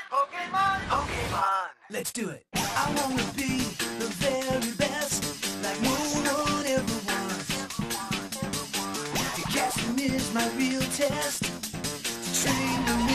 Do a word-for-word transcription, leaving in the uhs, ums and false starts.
Pokemon, Pokemon. Let's do it. I wanna be the very best, like no one ever was. To catch them is my real test. To train them